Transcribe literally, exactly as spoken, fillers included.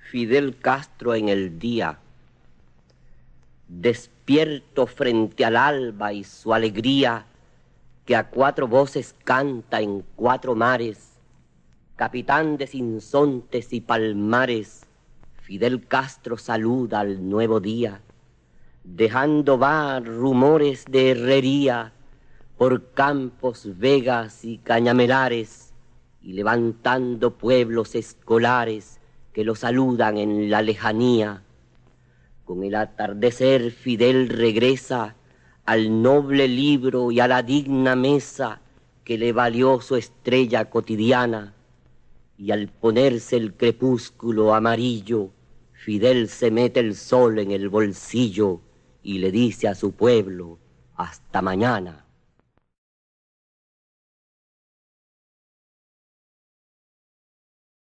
Fidel Castro en el día, despierto frente al alba y su alegría, que a cuatro voces canta en cuatro mares, capitán de sinsontes y palmares, Fidel Castro saluda al nuevo día, dejando va rumores de herrería por campos, vegas y cañamelares, y levantando pueblos escolares que lo saludan en la lejanía. Con el atardecer Fidel regresa al noble libro y a la digna mesa que le valió su estrella cotidiana, y al ponerse el crepúsculo amarillo, Fidel se mete el sol en el bolsillo y le dice a su pueblo: hasta mañana.